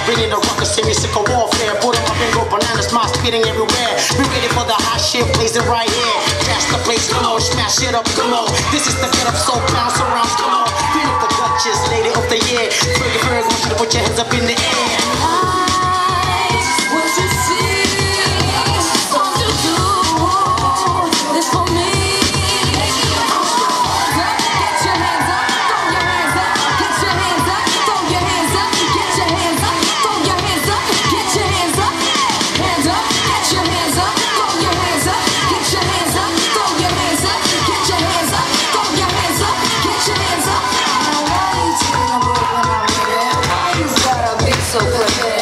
Bringing the ruckus, semi-sickle warfare. Put 'em up and go bananas, my spitting everywhere. Be ready for the hot shit, blazing right here. Gas the place, come on, smash it up, come on. This is the get up, so bounce around, come on. Feel up the Duchess, lady of the year. Feel your bird, want you to put your hands up in the air. What you see, what you do, it's for me. Get your hands up, throw your hands up, get your hands up, throw your hands up, get your hands up, throw your hands up, get your hands up, hands up, get your hands up, throw your hands up, get your hands up, throw your hands up, get your hands up, throw your hands up, get your hands up. I want you to know when I'm with it. You gotta be so clever.